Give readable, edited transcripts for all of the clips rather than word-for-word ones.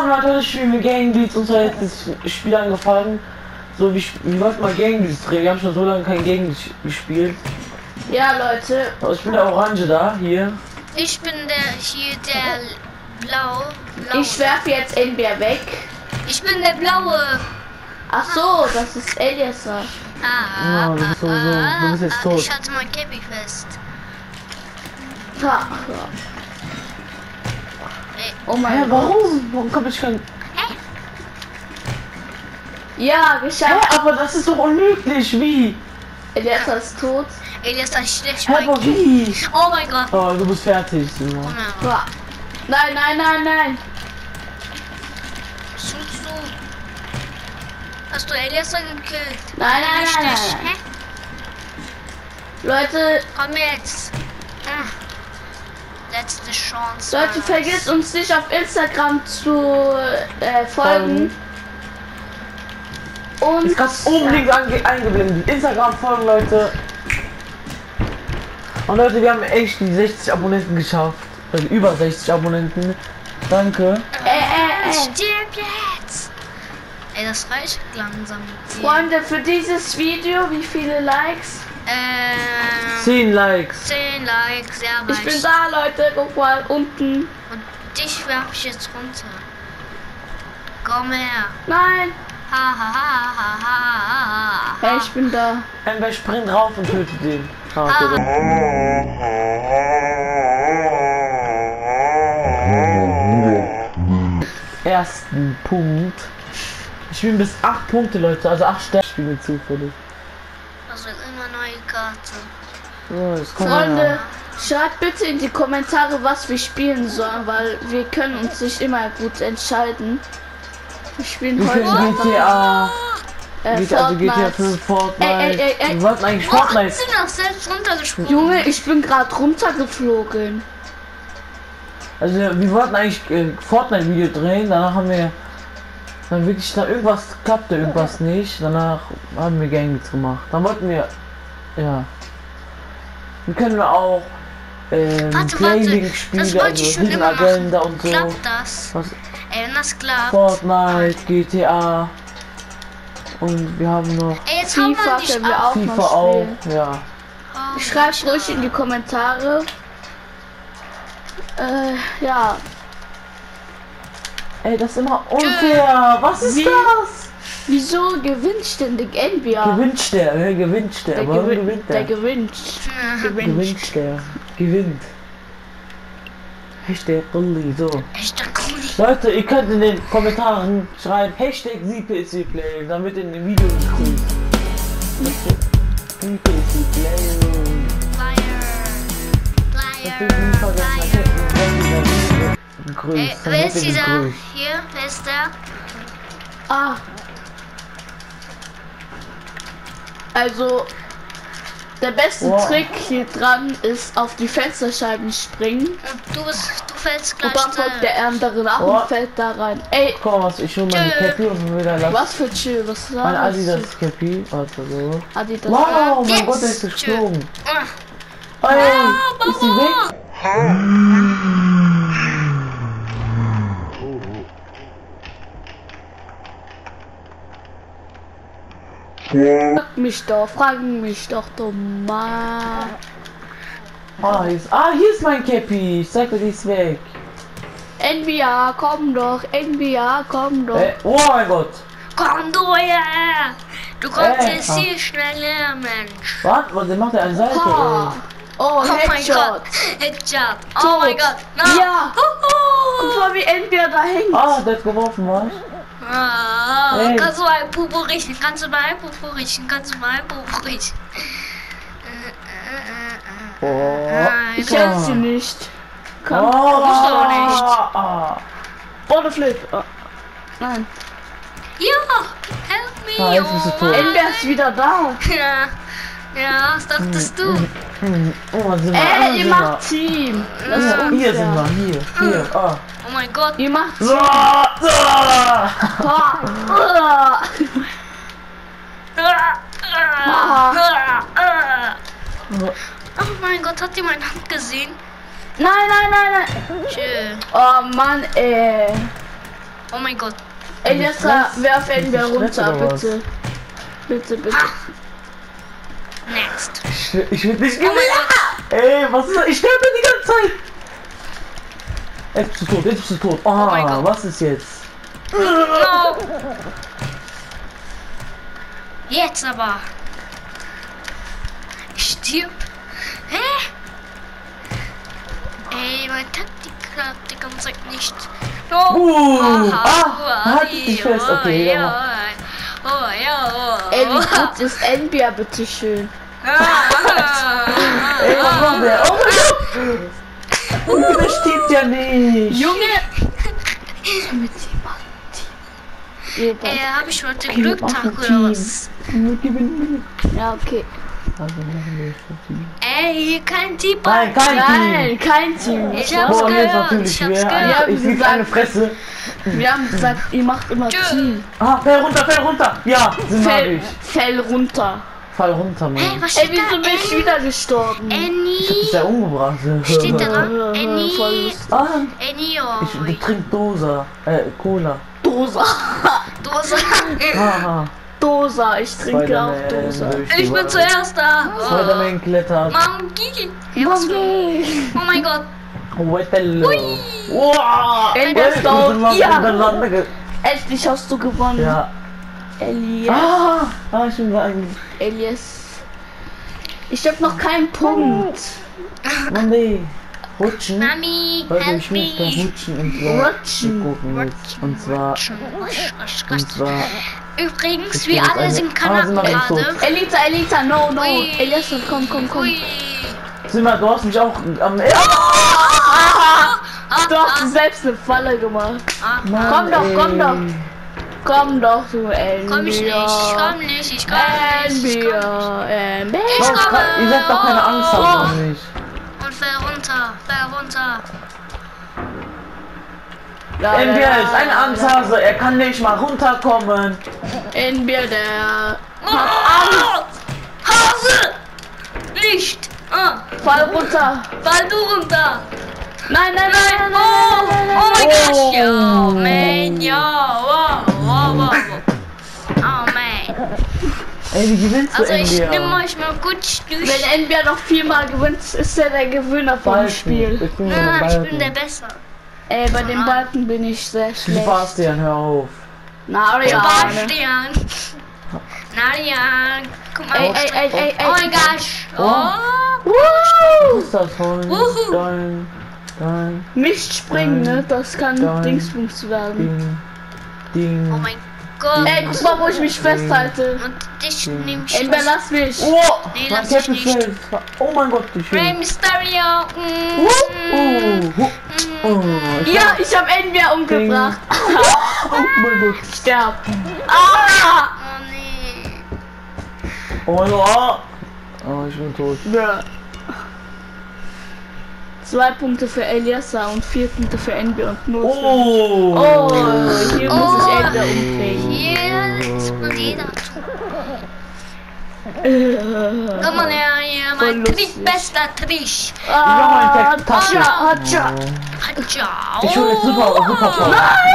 Monat oder spielen wir Gangbeats und so hat das Spiel angefangen. So wie wollten mal Gangbeats drehen. Wir haben schon so lange kein Gangbeats gespielt. Ja, Leute. Oh, ich bin der Orange da, hier. Ich bin der Blau. Ich werfe jetzt NBA weg. Ich bin der Blaue. Ach so, das ist Eliasar. Ja, du bist jetzt tot. Ich hatte mein Cappy fest. Ja. Oh mein Gott. Warum? Warum kommt ich kein... Ja, geschafft. Aber das ist doch unmöglich, wie? Eliasar ist tot. Elias, das schlecht. Aber wie? Oh mein Gott. Oh, du bist fertig, Simon. Oh nein. Ja. Nein, nein, nein, nein. Was tust du? Hast du Elias dann gekillt? Nein, nein, nein, nein. Leute, Komm jetzt. Letzte Chance. Leute, vergesst uns nicht auf Instagram zu folgen. Und Ist ganz oben links eingeblendet. Instagram folgen, Leute. Und Leute, wir haben echt die 60 Abonnenten geschafft. Also über 60 Abonnenten. Danke. Stirb jetzt. Ey, das reicht langsam. Freunde, für dieses Video, wie viele Likes? 10 Likes. 10 Likes, ja, Ich bin da, Leute. Guck mal, unten. Und dich werf ich jetzt runter. Komm her. Nein. Ha ha ha ha ha. Hey, ich bin da. Wer springt drauf und tötet den. Ersten Punkt. Ich bin bis 8 Punkte, Leute. Also 8 Sterne spielen zufällig. Das wird immer neue Karte. Oh, das kommt Freunde, schreibt bitte in die Kommentare, was wir spielen sollen, weil wir können uns nicht immer gut entscheiden. Wir spielen heute GTA. Also GTA Fortnite. 5, Fortnite. Ey. Wir wollten eigentlich Oh, Fortnite. ich bin auch selbst runtergesprungen. Junge, ich bin gerade runtergeflogen. Also wir wollten eigentlich Fortnite-Video drehen, danach haben wir dann wirklich irgendwas klappte, irgendwas nicht. Danach haben wir Gangbeats gemacht. Dann wollten wir, ja. Dann können wir auch Playing-Spiele, das wollte also ich schon Hidden immer Agenda machen. und so. Klappt das? Was, Ey, wenn das klappt. Fortnite, GTA. Und wir haben noch Ey, jetzt haben FIFA wir können dich wir auf. auch FIFA noch auch, spielen. ja. Schreibt ruhig in die Kommentare. Ja. Ey, das ist immer unfair. Was ist Wie? das? Wieso gewinnt ständig NBA? Gewinnt der, ne? Gewinnt der. Warum gewinnt Der der? gewinnt. Gewinnt der. Gewinnt. Hashtag Bulli, so. Echter Kuli. Leute, ihr könnt in den Kommentaren schreiben Hashtag ZPSCPlay, damit in den Video gegrüßt. ZPSCPlay. Ey, wer ist dieser? Hier, wer ist der? Ah. Also, der beste Trick hier dran ist auf die Fensterscheiben springen. Und du fällst gleich. Und dann folgt der andere nach und fällt da rein. Ey, Guck mal, ich hol meine Cappy und wieder lassen. was für Chill, was ist das? Meine Adidas Cappy, warte so. Adidas. Wow, mein Gott, der ist geflogen. Ey, ist sie weg? Frag mich doch mal. Hier ist mein Cappy. Ich sag dir, die ist weg. NBA, komm doch. NBA, komm doch. Oh mein Gott. Komm du her! Du kommst jetzt hier schneller, Mensch. Was macht der an Seite? Ha. Oh, Oh mein Headshot. Gott! Headshot! Oh mein Gott! No. Ja. Guck mal, wie NBA da hängt. Der hat geworfen, was? Ey. Kannst du ein Pupo riechen? Kannst du mal ein Pupo riechen? Kannst du mal ein Pupo riechen? Ich kenn sie nicht. Komm, musst du auch nicht. Bottleflip. Nein. Ja! Help me! Jetzt bist du tot. NBA ist wieder da. Ja, was dachtest du? Ihr macht Team. Das ist unfair. Hier sind wir, hier. Oh mein Gott! Ihr macht Team. Oh mein Gott, hat die meine Hand gesehen? Nein. Tschö. Oh Mann, ey. Oh mein Gott. Elias, werf Envia runter, oder was? bitte. Bitte, bitte. Next. Ich will nicht Oh mein Gott. Ey, was ist das? Ich sterbe die ganze Zeit. Jetzt bist du tot, jetzt bist du tot. Oh mein Ah, Gott. was ist jetzt? No. Jetzt aber. Ich stirb. Hä? Ey, meine Taktik klappt die ganze Zeit nicht. Halt dich fest, okay. Ja. Ey, wie gut ist Envia, bitteschön. Ey, was macht der? Oh mein Gott! Der stirbt ja nicht. Junge! Hab ich heute Glücktag oder was? Ja, okay. Ey, kein Team. Nein, kein Team. Nein, kein Team. Ich hab's Boah, mir ist gehört. natürlich Ich hab's schwer. gehört. Ich krieg eine Fresse. Wir haben gesagt, ihr macht immer Tschö. Team. Ah, fell runter. Ja, sind wir ich. Fell runter. Fall runter, Hey, Mann. was Ey, steht da? wieso bin ich wieder gestorben? Ist ja umgebracht. Steht da dran? Voll Annie. lustig. Ah, Annie, ich trink Dosa. Cola. Dosa. Dosa. Haha. Dosa, ich trinke auch Dosa. Ich bin zuerst da. Spider-Man klettert. Monkey. Hey, was für... Oh mein Gott. Wettello. Wow. Ender ist down. Ja. Ja. Endlich hast du gewonnen. Ja. Elias. Ich bin eigentlich. Elias. Ich hab noch keinen Punkt. Mann, nee. Rutschen. Mami, Leute, help ich muss da me. rutschen und zwar. Rutschen. Wir gucken jetzt. Und zwar. Übrigens, Ich wir bin alle jetzt sind sind Kanaken wir gerade. tot. Elita, no. Ui. Elias, komm. Ui. Simba, du hast mich auch am. Du hast selbst eine Falle gemacht. Mann, Komm doch, du Envia. Komm ich nicht, ich komm nicht, ich komm nicht. Envia. Ich komme. Ihr seid doch keine Angst haben nicht. Und fell runter. Envia ist ein Angsthase, er kann nicht mal runterkommen. Envia, der Oh, Hase! Nicht! Fall runter. Fall du runter! Nein. Oh mein Gott! Ja, man, ja! Wow! Oh man! Ey, wie gewinnst du Also ich Envia? nehme euch mal gut durch. Wenn Envia noch 4-mal gewinnt, ist er der Gewinner vom Spiel. Ich bin Ich bin der Beste. Ey, bei den Balken bin ich sehr schlecht. Sebastian, hör auf. Narian. Narian! Guck mal. Ey. Oh mein Gosh! Oh! Was ist das von? Wuhu. Dein Nicht springen, ne? Das kann Nein. Dingsbums werden. Ding. Oh mein Gott! Ey, guck mal, wo ich mich festhalte. Und dich nimm ich. Envia, lass mich. Oh, Nee, mein lass ich Captain nicht. fällt. Oh mein Gott, ich Rey bin. Mysterio! Ja, ich hab Envia umgebracht. Oh mein Gott. Sterb. Oh nee! Oh mein Gott. Oh, ich bin tot. Ja. 2 Punkte für Eliasa und 4 Punkte für Envia und 0 für... Oh. Hier muss ich Envia umbringen. Jetzt will jeder tun. Komm mal her, hier, Voll mein lustig. bester Trisch. Tasche. Hatscha. Ciao. Ich hol jetzt super Power.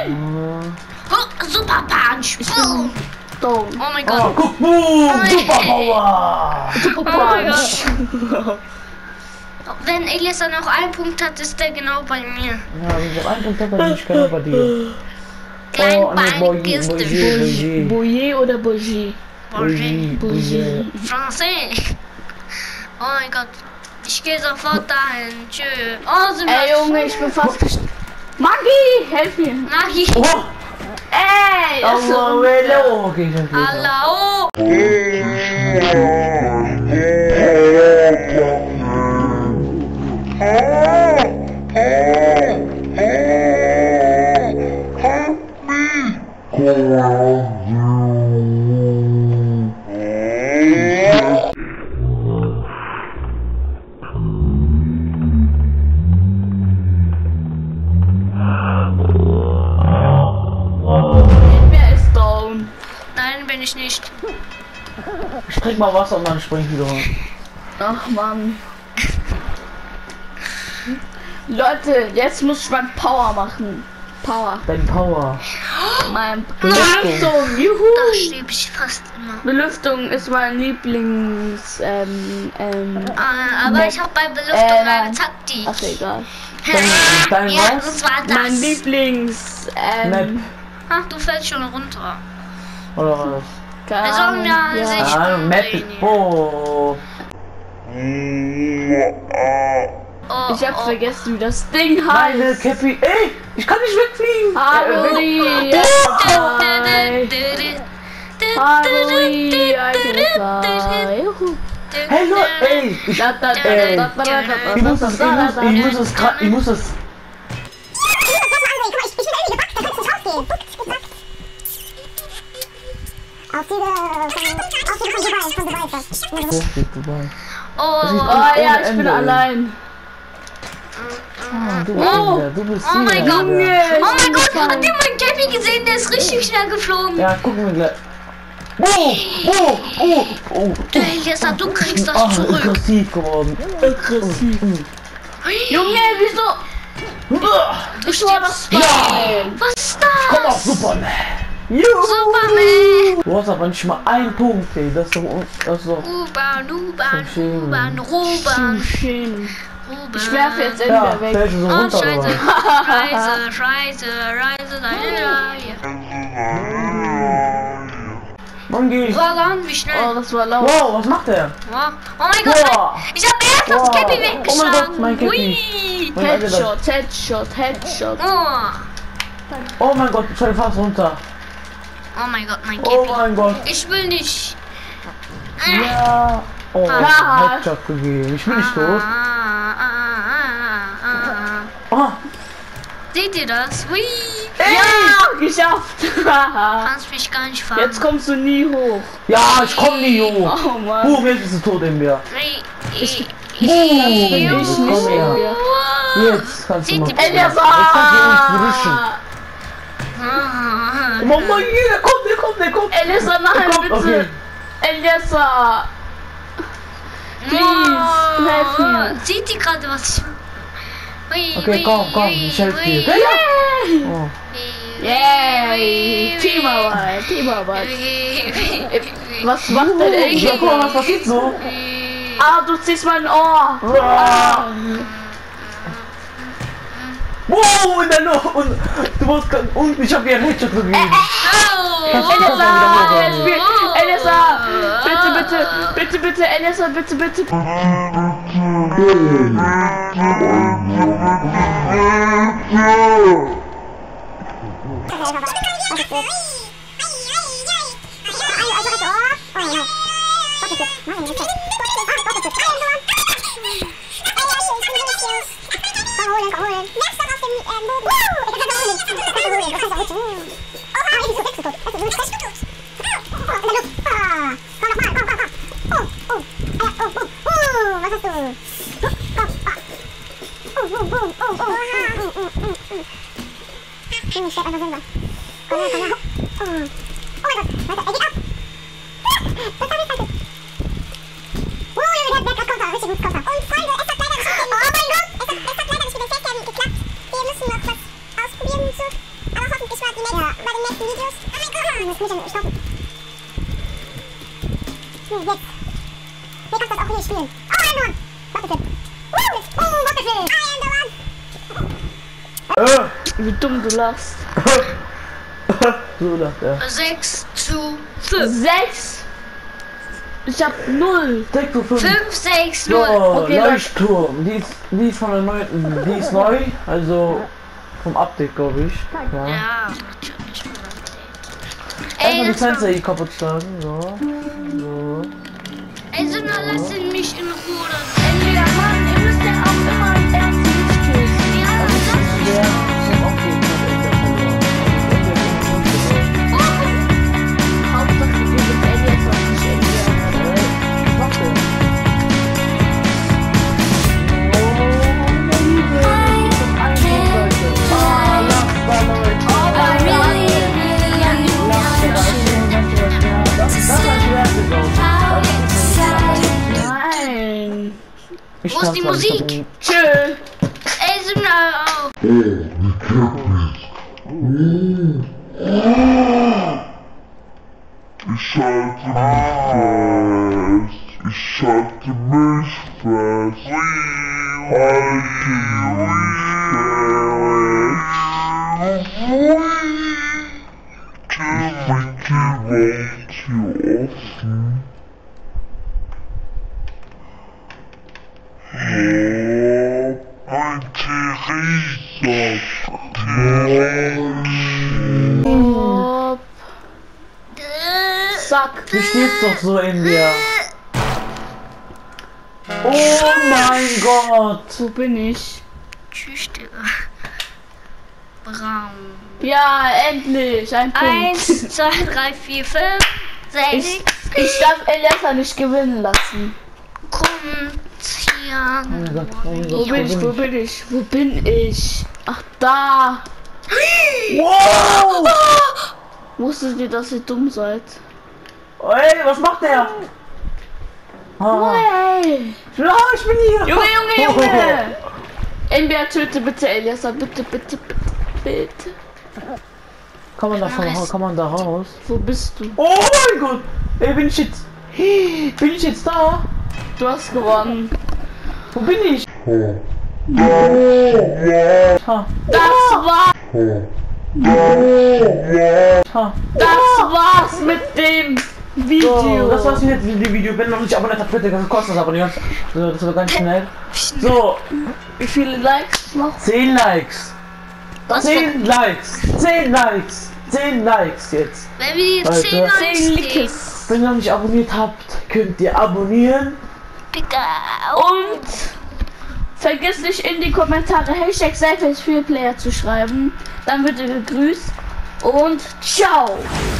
Super Punch. Boom. Down. Oh mein Oh, Gott. guck, boom, Super Power. Oh mein Gott. Wenn Elias dann noch einen Punkt hat, ist der genau bei mir. Ja, wenn ich auf einen Punkt habe, bin ich genau bei dir. Kleinbein ist der Bouillet oder Bougie? Bougie. Français. Oh mein Gott. Ich gehe sofort dahin. Tschö. Oh, sind Ey, Junge, ich bin fast gestorben. Maggi, helf mir. Nagi. Oh, Ey, das ist oh, so okay, ich hab Hallo. Wer ist down? Nein, bin ich nicht. Ich trink mal Wasser und dann spring ich wieder. Ach Mann. Leute, jetzt muss ich mal Power machen. Power. Dein Power. Mein Belüftung. Belüftung, Da juhu! sterbe ich fast immer. Belüftung ist mein Lieblings. Aber ich habe bei Belüftung eine Taktik. Ach, egal. Dein Ja, was? und zwar das. Mein Lieblings. Map. Ach, du fällst schon runter. Oder was? Keine Wir sollen Ahnung, ja ja. sich Map. trainieren. Oh. Oh, Ich hab vergessen, wie das Ding Meine heißt. Cappy. Ey, ich kann nicht wegfliegen. Harmony, Harmony, I can fly. Juhu. Hey Leute, ey. Ich muss das. Oh, Oh ja, ich bin allein. Du bist oh mein hier. Gott. Junge, Oh mein ich Gott, bin habt ihr meinen Cappy gesehen? Der ist richtig schnell geflogen. Ja, gucken wir gleich. Oh. Du Elias, du kriegst das Oh, zurück. aggressiv geworden. aggressiv. Junge, wieso? Ich war das Ja. Was ist das? Komm auf Superman. Juhu. Superman. Du hast aber nicht mal einen Punkt, ey. Das ist doch. U-Bahn, Ruban. Schön. Ich werfe jetzt Ja, entweder weg. fällt so Oh, runter, Scheiße, oder? Scheiße, Wann geh ich? Wagen, wie schnell? Oh, das war laut. Wow, was macht der? Oh mein Gott, Wow. ich hab erst das Wow. Cappy Oh mein weggeschlagen. Gott, mein Cappy. Ui. Mein Alter, Headshot. Oh. Oh mein Gott, ich fall fast runter. Oh mein Gott, mein Oh Cappy. mein Gott. Ich will nicht. Ja. Oh, Ah. Headshot gegeben. Ich bin nicht tot. Oh, Seht ihr das? Ui. Ja, geschafft. Kannst mich gar nicht fahren. Jetzt kommst du nie hoch. ja, ich komm nie hoch. Oh Mann. Jetzt bist du tot in mir. Ich Ich nicht komm her. mehr. Jetzt kannst du Seht mal. ihr Jetzt bitte? kannst du uns wischen. Mama, der kommt. Elisa, nein, Der kommt, bitte. okay. Elisa. Please, helf mir. Seht ihr gerade was? Okay, komm, ich helfe dir. Yay! Oh. Yay! Teamarbeit. Was macht denn Ja, guck mal, was Elisa? passiert so? Ah, du ziehst mein Ohr. Ah. Wow, in der Luft. Und du musst. Und ich hab dir einen Headshot gegeben. Elisa, bitte, Elisa, bitte. Wie dumm du lachst. So lacht er. 6 zu 5. 6. Ich hab 0. 6 zu 5. 5, 6, So, 0. Okay, Leuchtturm. Die ist von der neuen. Die ist neu. Also vom Update, glaube ich. Ja. Ja, natürlich. Erstmal die das war- Fenster hier kaputt schlagen. So. Ey, Sina, lass mich in Ruhe. Ja, Mann, ihr müsst ja auch immer ins erste Licht stoßen. Ja, das Ja, ist vom Update hat er verloren. Hauptsache, wir sind Elias und nicht Elias. Was macht der? Nein. Wo ist die Musik? Tschö. Ey, Sina, Ich halte mich fest. Halte mich offen. Ein Hopp. Zack. Du stehst doch so in dir. Oh mein Gott. Wo bin ich? Tschüss, Digga. Braun. Ja, endlich. Ein Punkt. 1, 2, 3, 4, 5, 6. Ich darf Eliasa nicht gewinnen lassen. Kommt hier. Oh mein Gott, oh mein Wo Gott, bin ich? Wo bin ich? Wo bin ich? Ach, da. Wow! Wusstet ihr, dass ihr dumm seid? Ey, was macht der? Ah. Hey. Ja, ich bin hier. Junge. NBA, töte bitte Eliasa. Bitte, bitte, bitte, bitte. Kann man da raus? Wo bist du? Oh mein Gott! Ey, bin ich jetzt da? Du hast gewonnen. Wo bin ich? Ha. Das war. Ha. Das war's mit dem Video. So, das war's mit dem Video. Wenn noch nicht abonniert habt, bitte kostenlos abonnieren. So, das war ganz schnell. So, Wie viele Likes noch? 10 Likes. Was 10 Likes. 10 Likes. 10 Likes jetzt. Wenn wir die Leute. 10 Likes 10 kriegen. Likes. Wenn ihr noch nicht abonniert habt, könnt ihr abonnieren. Digga. Und vergiss nicht in die Kommentare Hashtag Selfies für Player zu schreiben. Dann wird ihr gegrüßt. Und ciao.